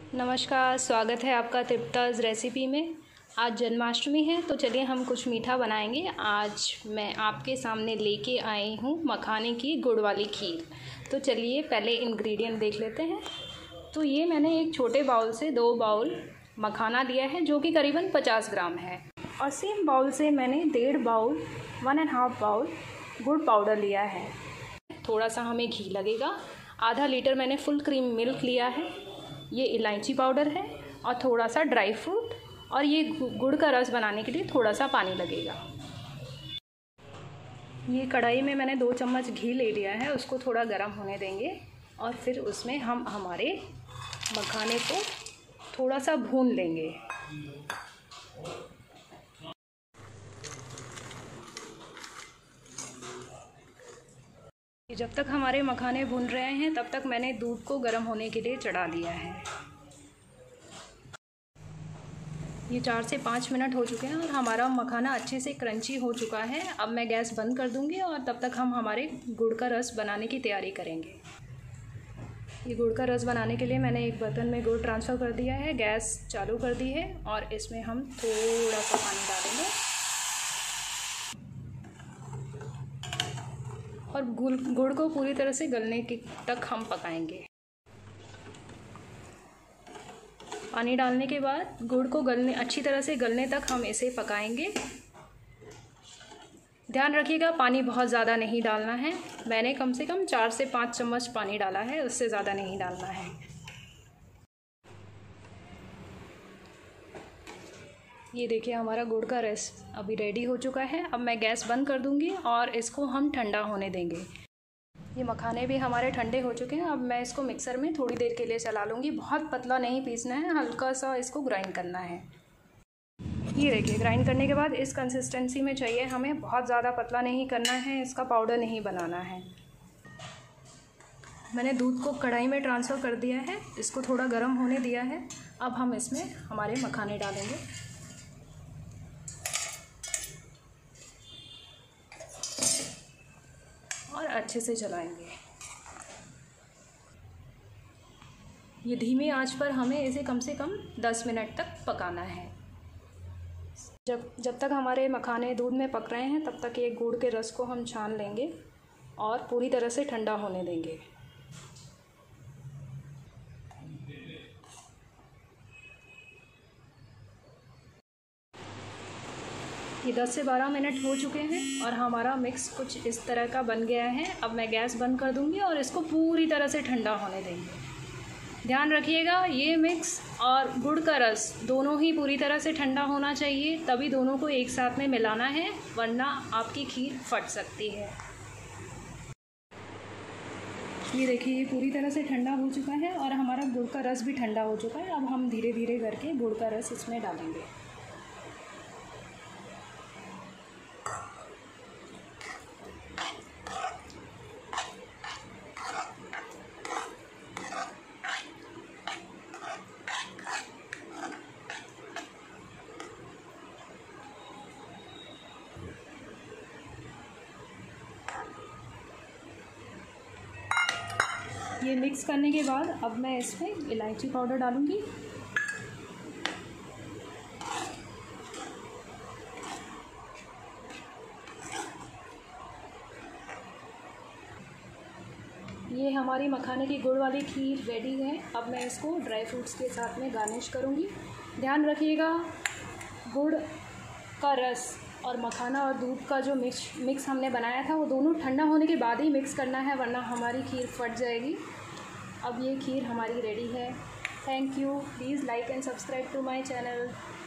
नमस्कार, स्वागत है आपका तृप्ताज़ रेसिपी में। आज जन्माष्टमी है तो चलिए हम कुछ मीठा बनाएंगे। आज मैं आपके सामने लेके आई हूँ मखाने की गुड़ वाली खीर। तो चलिए पहले इंग्रेडिएंट देख लेते हैं। तो ये मैंने एक छोटे बाउल से 2 बाउल मखाना लिया है जो कि करीबन 50 ग्राम है, और सेम बाउल से मैंने 1.5 बाउल 1.5 बाउल गुड़ पाउडर लिया है। थोड़ा सा हमें घी लगेगा। आधा लीटर मैंने फुल क्रीम मिल्क लिया है। ये इलायची पाउडर है और थोड़ा सा ड्राई फ्रूट, और ये गुड़ का रस बनाने के लिए थोड़ा सा पानी लगेगा। ये कढ़ाई में मैंने 2 चम्मच घी ले लिया है, उसको थोड़ा गर्म होने देंगे और फिर उसमें हम हमारे मखाने को थोड़ा सा भून लेंगे। जब तक हमारे मखाने भून रहे हैं तब तक मैंने दूध को गर्म होने के लिए चढ़ा दिया है। ये 4 से 5 मिनट हो चुके हैं और हमारा मखाना अच्छे से क्रंची हो चुका है। अब मैं गैस बंद कर दूंगी और तब तक हम हमारे गुड़ का रस बनाने की तैयारी करेंगे। ये गुड़ का रस बनाने के लिए मैंने एक बर्तन में गुड़ ट्रांसफ़र कर दिया है, गैस चालू कर दी है और इसमें हम थोड़ा सा पानी डालेंगे और गुड़ को पूरी तरह से गलने तक हम पकाएंगे। पानी डालने के बाद गुड़ को अच्छी तरह से गलने तक हम इसे पकाएंगे। ध्यान रखिएगा, पानी बहुत ज़्यादा नहीं डालना है। मैंने कम से कम 4 से 5 चम्मच पानी डाला है, उससे ज़्यादा नहीं डालना है। ये देखिए हमारा गुड़ का रस अभी रेडी हो चुका है। अब मैं गैस बंद कर दूंगी और इसको हम ठंडा होने देंगे। ये मखाने भी हमारे ठंडे हो चुके हैं। अब मैं इसको मिक्सर में थोड़ी देर के लिए चला लूँगी। बहुत पतला नहीं पीसना है, हल्का सा इसको ग्राइंड करना है। ये देखिए ग्राइंड करने के बाद इस कंसिस्टेंसी में चाहिए हमें। बहुत ज़्यादा पतला नहीं करना है, इसका पाउडर नहीं बनाना है। मैंने दूध को कढ़ाई में ट्रांसफ़र कर दिया है, इसको थोड़ा गर्म होने दिया है। अब हम इसमें हमारे मखाने डालेंगे। और अच्छे से चलाएंगे। ये धीमी आंच पर हमें इसे कम से कम 10 मिनट तक पकाना है। जब तक हमारे मखाने दूध में पक रहे हैं तब तक ये गुड़ के रस को हम छान लेंगे और पूरी तरह से ठंडा होने देंगे। ये 10 से 12 मिनट हो चुके हैं और हमारा मिक्स कुछ इस तरह का बन गया है। अब मैं गैस बंद कर दूंगी और इसको पूरी तरह से ठंडा होने देंगे। ध्यान रखिएगा, ये मिक्स और गुड़ का रस दोनों ही पूरी तरह से ठंडा होना चाहिए, तभी दोनों को एक साथ में मिलाना है, वरना आपकी खीर फट सकती है। ये देखिए ये पूरी तरह से ठंडा हो चुका है और हमारा गुड़ का रस भी ठंडा हो चुका है। अब हम धीरे धीरे करके गुड़ का रस इसमें डालेंगे। ये मिक्स करने के बाद अब मैं इसमें इलायची पाउडर डालूंगी। ये हमारी मखाने की गुड़ वाली खीर रेडी है। अब मैं इसको ड्राई फ्रूट्स के साथ में गार्निश करूंगी। ध्यान रखिएगा, गुड़ का रस और मखाना और दूध का जो मिक्स हमने बनाया था वो दोनों ठंडा होने के बाद ही मिक्स करना है, वरना हमारी खीर फट जाएगी। अब ये खीर हमारी रेडी है। Thank you. Please like and subscribe to my channel.